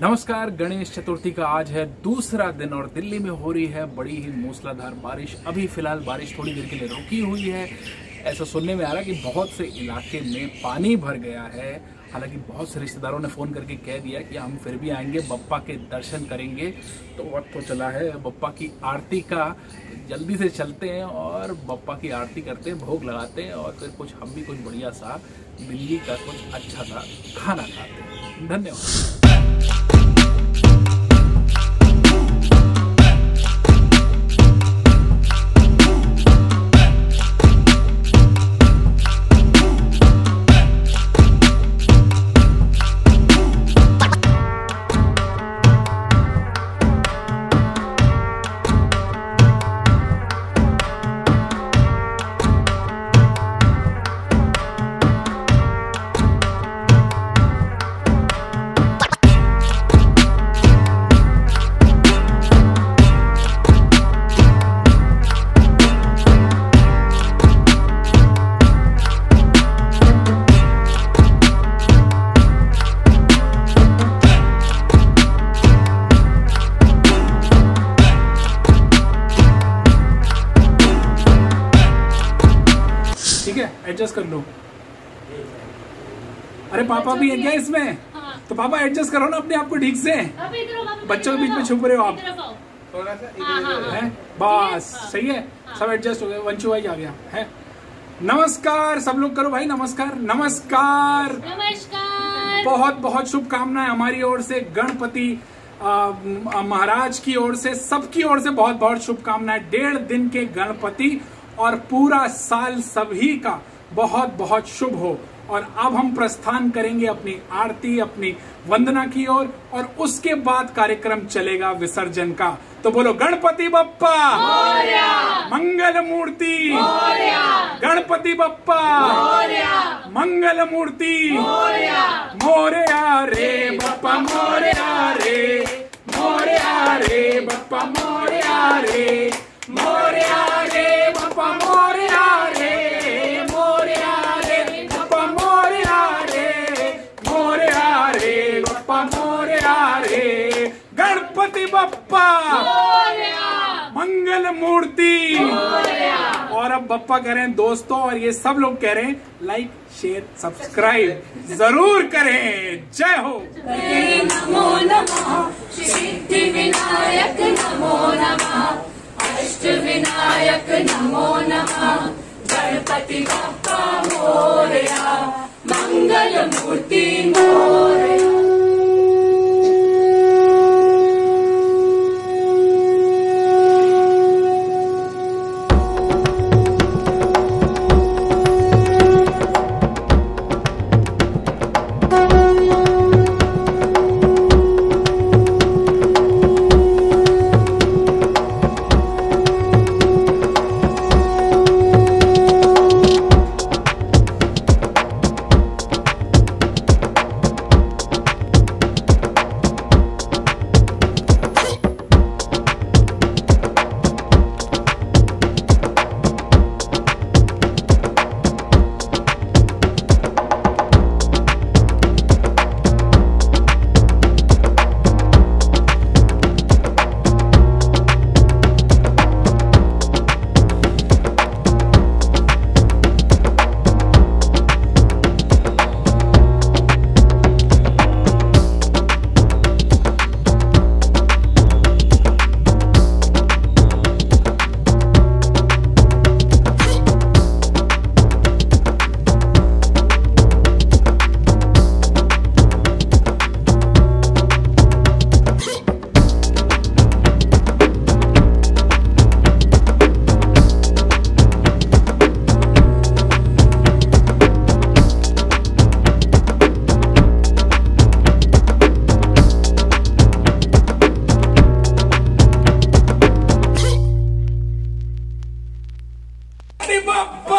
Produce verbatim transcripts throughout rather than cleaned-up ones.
नमस्कार। गणेश चतुर्थी का आज है दूसरा दिन और दिल्ली में हो रही है बड़ी ही मूसलाधार बारिश। अभी फिलहाल बारिश थोड़ी देर के लिए रुकी हुई है। ऐसा सुनने में आ रहा है कि बहुत से इलाके में पानी भर गया है। हालांकि बहुत से रिश्तेदारों ने फ़ोन करके कह दिया कि हम फिर भी आएंगे, बप्पा के दर्शन करेंगे। तो वक्त तो चला है बप्पा की आरती का, जल्दी से चलते हैं और बप्पा की आरती करते हैं, भोग लगाते हैं और फिर कुछ हम भी कुछ बढ़िया सा दिल्ली का कुछ अच्छा सा खाना खाते हैं। धन्यवाद। ठीक है, एडजस्ट कर लो। अरे पापा भी है क्या इसमें? हाँ। तो पापा एडजस्ट करो ना अपने आप को ठीक से। बच्चों के बीच में छुप रहे हो आप। थोड़ा सा है बस, सही है। सब एडजस्ट हो गए। वंशु भाई आ गया है। नमस्कार सब लोग करो भाई, नमस्कार नमस्कार नमस्कार। बहुत बहुत शुभकामनाएं हमारी ओर से, गणपति महाराज की ओर से, सबकी ओर से बहुत बहुत शुभकामनाएं। डेढ़ दिन के गणपति और पूरा साल सभी का बहुत बहुत शुभ हो। और अब हम प्रस्थान करेंगे अपनी आरती, अपनी वंदना की ओर और, और उसके बाद कार्यक्रम चलेगा विसर्जन का। तो बोलो गणपति बप्पा मोरया, मंगल मूर्ति मोरया, गणपति बप्पा मोरया, मंगल मूर्ति मोरया, मोरया रे बप्पा मोरया रे, मोरया रे बप्पा मोरया रे, मोरया रे बप्पा मोरया रे, मोरया रे बप्पा मोरया रे, मोरया रे बप्पा मोरया रे। गणपति बप्पा मोरया, मंगल मूर्ति मोरया। और अब बप्पा कह रहे हैं दोस्तों, और ये सब लोग कह रहे हैं लाइक शेयर सब्सक्राइब जरूर करें। जय हो। नमो नमः सिद्धि विनायक नमो नमः, अष्ट विनायक नमो नमः, गणपति बप्पा मोरया, मंगल मूर्ति मोरया। बप्पा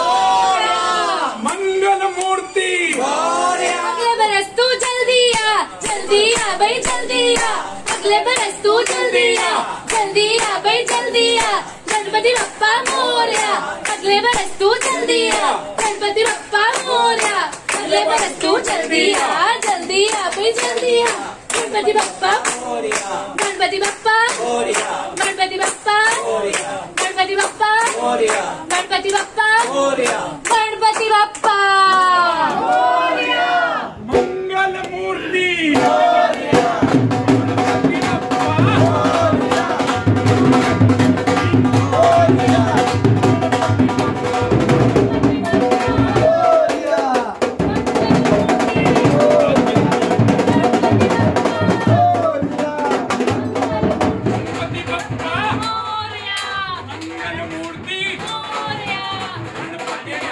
मंगल मूर्ति। अगले बरस तू जल्दी आ, जल्दी आ भाई जल्दी आ, अगले बरस तू जल्दी आ, जल्दी आ भाई जल्दी आ, गणपति बप्पा मोरया, अगले बरस तू जल्दी आ, गणपति बप्पा मोरया, अगले बरस तू जल्दी आ, जल्दी आ भाई जल्दी आ। गणपति बप्पा गणपति बप्पा गणपति बप्पा गणपति बप्पा गणपति बप्पा गणपति बप्पा मंगल मूर्ति गणपति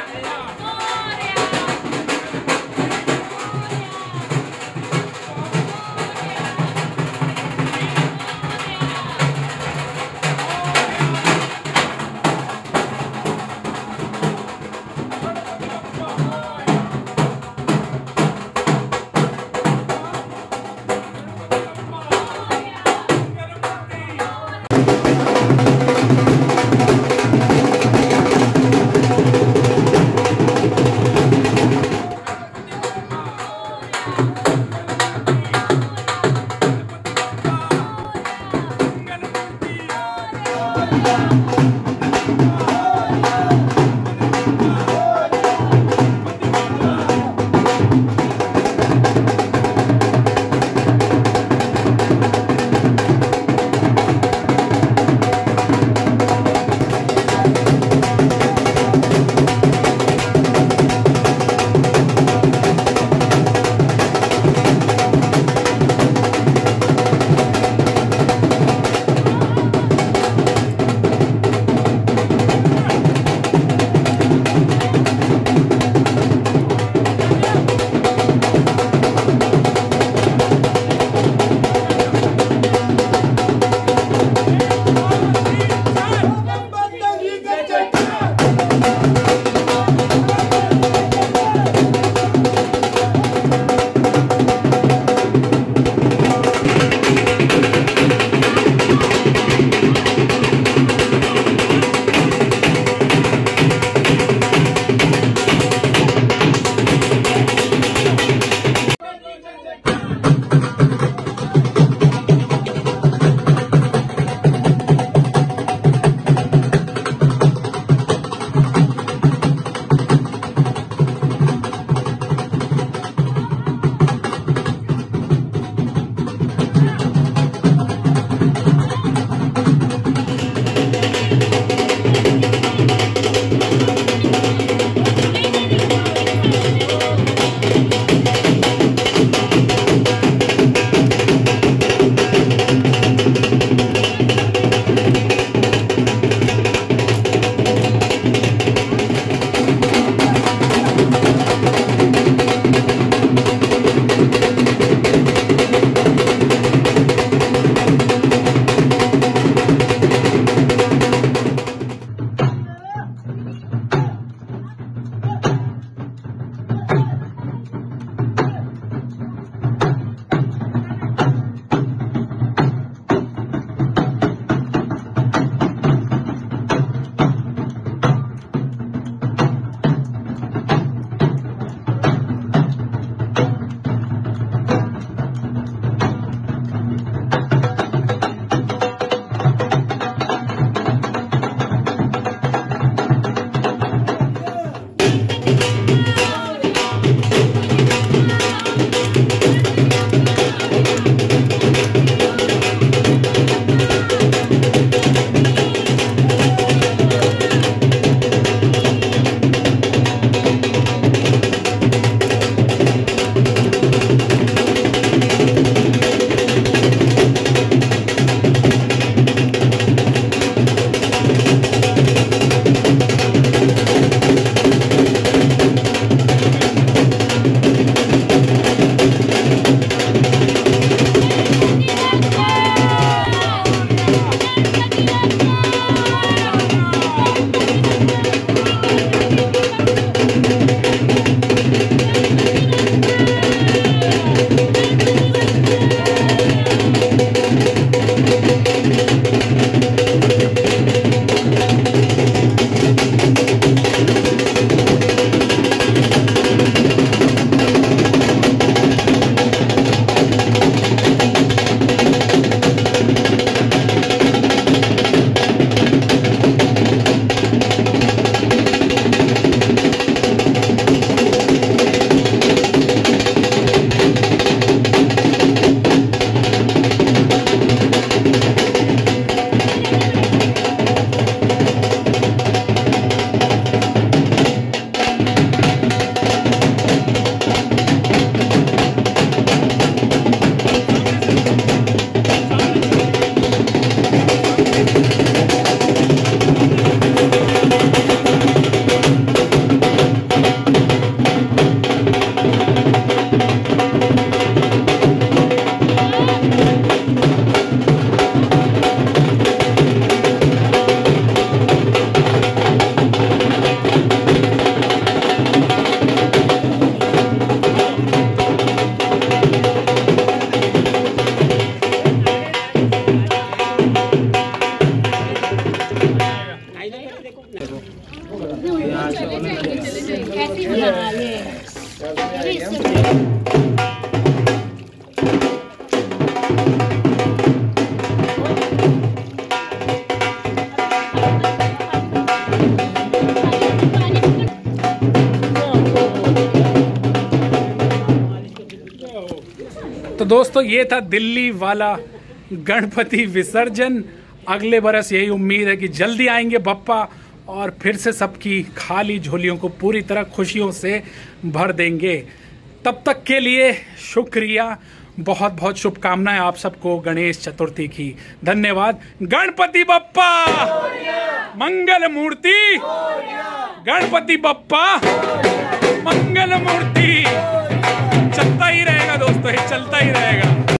दोस्तों ये था दिल्ली वाला गणपति विसर्जन। अगले बरस यही उम्मीद है कि जल्दी आएंगे बप्पा और फिर से सबकी खाली झोलियों को पूरी तरह खुशियों से भर देंगे। तब तक के लिए शुक्रिया, बहुत बहुत शुभकामनाएं आप सबको गणेश चतुर्थी की। धन्यवाद। गणपति बप्पा मंगल मूर्ति, गणपति बप्पा मंगल मूर्ति। चलता ही रहेगा दोस्तों, ये चलता ही रहेगा।